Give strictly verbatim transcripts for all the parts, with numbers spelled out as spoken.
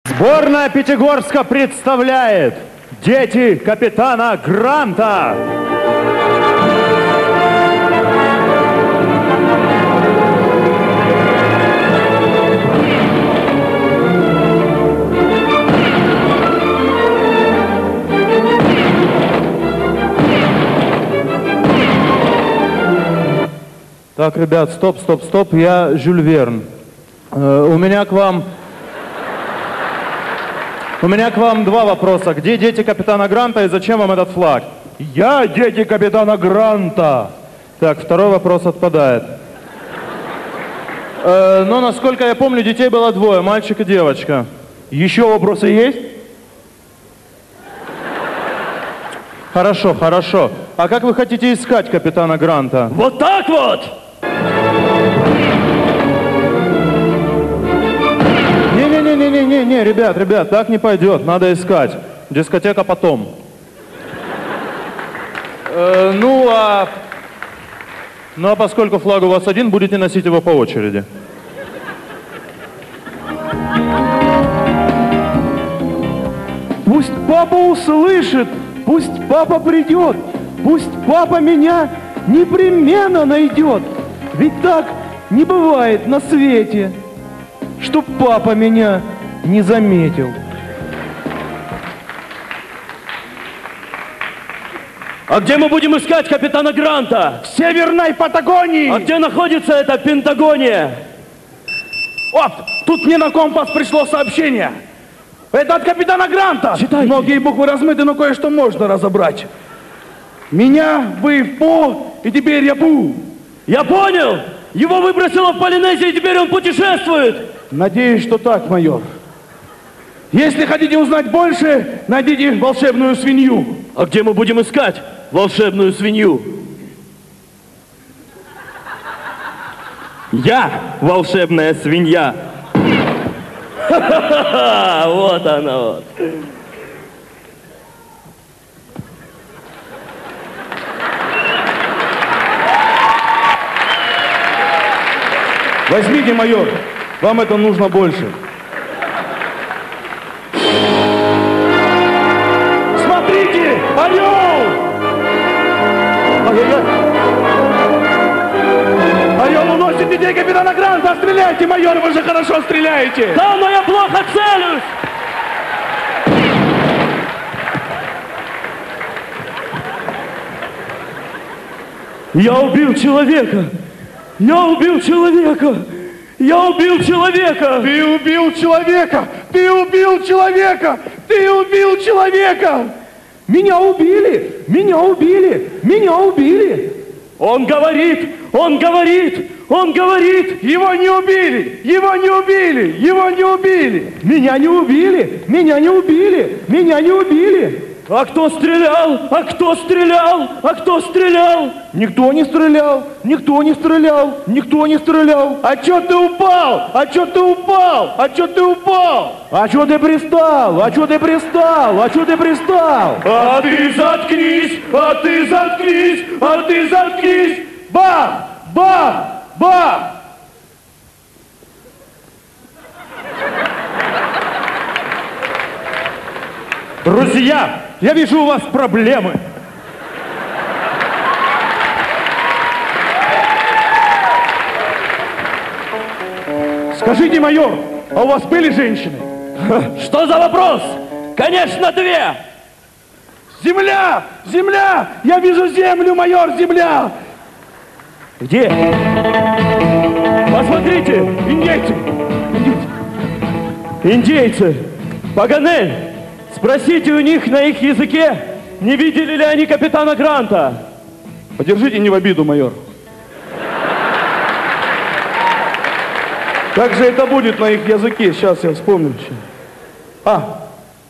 Сборная Пятигорска представляет «Дети капитана Гранта». Так, ребят, стоп, стоп, стоп, я Жюль Верн. Э, у меня к вам... У меня к вам два вопроса. Где дети капитана Гранта и зачем вам этот флаг? Я дети капитана Гранта. Так, второй вопрос отпадает. Э, но, насколько я помню, детей было двое, мальчик и девочка. Еще вопросы есть? Хорошо, хорошо. А как вы хотите искать капитана Гранта? Вот так вот! Не-не-не-не-не-не, ребят, ребят, так не пойдет, надо искать. Дискотека потом. Э, ну, а... Ну, а поскольку флаг у вас один, будете носить его по очереди. Пусть папа услышит, пусть папа придет, пусть папа меня непременно найдет. Ведь так не бывает на свете, чтоб папа меня не заметил. А где мы будем искать капитана Гранта? В Северной Патагонии! А где находится эта Пентагония? Вот, тут мне на компас пришло сообщение. Это от капитана Гранта. Читайте. Многие буквы размыты, но кое-что можно разобрать. Меня, вы в по, и теперь я пу. Я понял! Его выбросило в Полинезию, и теперь он путешествует! Надеюсь, что так, майор. Если хотите узнать больше, найдите волшебную свинью. А где мы будем искать волшебную свинью? Я волшебная свинья. Ха-ха-ха! Вот она вот. Возьмите, майор, вам это нужно больше. Смотрите, орел! Ай-яй-яй! Орел уносит детей капитана Гранта! Стреляйте, майор, вы же хорошо стреляете! Да, но я плохо целюсь! Я убил человека! Я убил человека! Я убил человека! Ты убил человека! Ты убил человека! Ты убил человека! Меня убили! Меня убили! Меня убили! Он говорит! Он говорит! Он говорит! Его не убили! Его не убили! Его не убили! Меня не убили! Меня не убили! Меня не убили! А кто стрелял? А кто стрелял? А кто стрелял? Никто не стрелял! Никто не стрелял! Никто не стрелял! А чё ты упал? А чё ты упал? А чё ты упал? А чё ты пристал? А чё ты пристал? А чё ты пристал? А ты заткнись! А ты заткнись! А ты заткнись! Бам! Бам! Бам! Друзья, я вижу у вас проблемы. Скажите, майор, а у вас были женщины? Что за вопрос? Конечно, две! Земля! Земля! Я вижу землю, майор, земля! Где? Посмотрите! Индейцы! Индейцы! Индейцы! Паганель! Спросите у них на их языке, не видели ли они капитана Гранта? Подержите не в обиду, майор. Как же это будет на их языке? Сейчас я вспомню. А.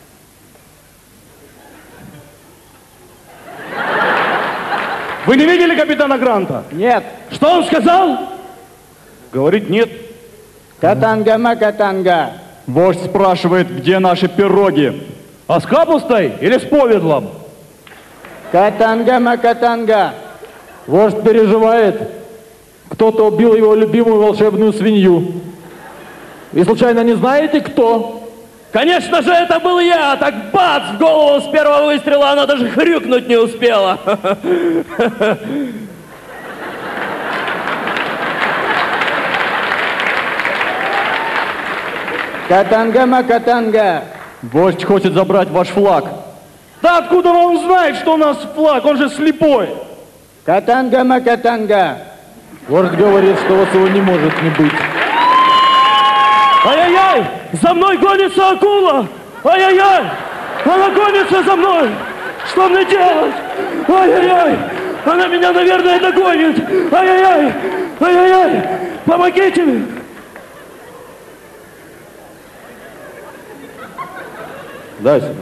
Вы не видели капитана Гранта? Нет. Что он сказал? Говорит, нет. Катанга-макатанга. Вождь спрашивает, где наши пироги. А с капустой или с повидлом? Катанга-макатанга. Вождь переживает. Кто-то убил его любимую волшебную свинью. И случайно не знаете, кто? Конечно же, это был я! Так бац! В голову с первого выстрела она даже хрюкнуть не успела. Катанга-макатанга. Вождь хочет забрать ваш флаг. Да откуда он знает, что у нас флаг? Он же слепой. Катанга-макатанга. Вождь говорит, что у вас его не может не быть. Ай-яй-яй! За мной гонится акула! Ай-яй-яй! Она гонится за мной! Что мне делать? Ай-яй-яй! Она меня, наверное, догонит! Ай-яй-яй! Ай-яй-яй! Помогите мне! Дай сюда.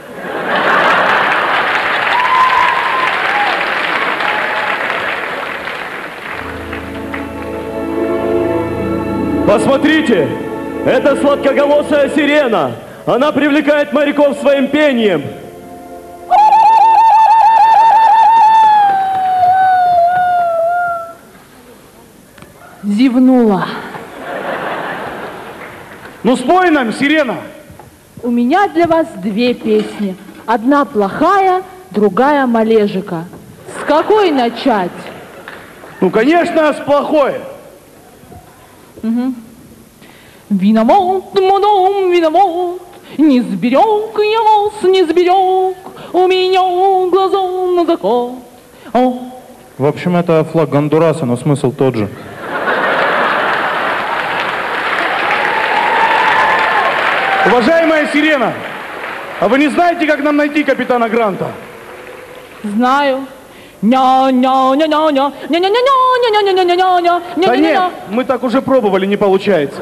Посмотрите! Это сладкоголосая сирена! Она привлекает моряков своим пением! Зевнула. Ну спой нам, сирена. У меня для вас две песни. Одна плохая, другая малежика. С какой начать? Ну, конечно, с плохой. Угу. Виноват, мадам, виноват, не сберег я вас, не сберег, у меня глаза на закат. О. В общем, это флаг Гондураса, но смысл тот же. Уважаемая сирена, а вы не знаете, как нам найти капитана Гранта? Знаю. Ня-ня-ня-ня-ня, ня-ня-ня-ня-ня-ня-ня-ня-ня. Да нет, мы так уже пробовали, не получается.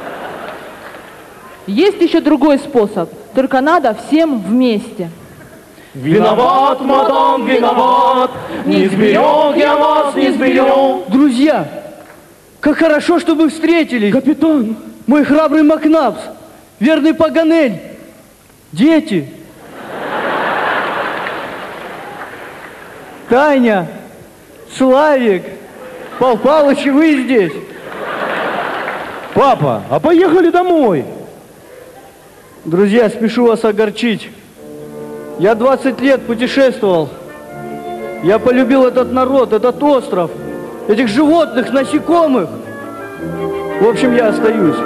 Есть еще другой способ, только надо всем вместе. Виноват, мадам, виноват, не сберег я вас, не сберег. Друзья, как хорошо, что вы встретились. Капитан, Мой храбрый Макнапс, верный Паганель, дети. Таня, Славик, Пал Палыч, и вы здесь. Папа, а поехали домой. Друзья, спешу вас огорчить. Я двадцать лет путешествовал. Я полюбил этот народ, этот остров, этих животных, насекомых. В общем, я остаюсь.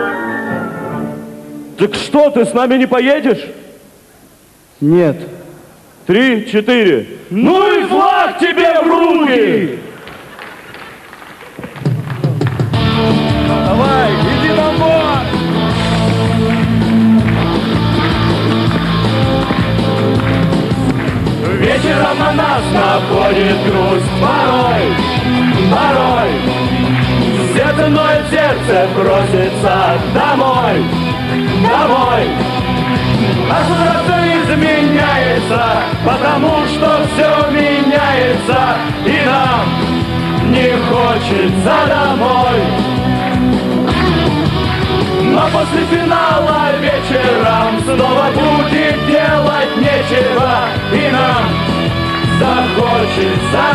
так что, ты с нами не поедешь? Нет. Три, четыре. Ну и флаг тебе в руки! Давай, иди домой! Вечером на нас находит грусть. Порой, порой сердце ноет, сердце просится домой, домой. А скоро все изменяется, потому что все меняется, и нам не хочется домой. Но после финала вечером снова будет делать нечего, и нам захочется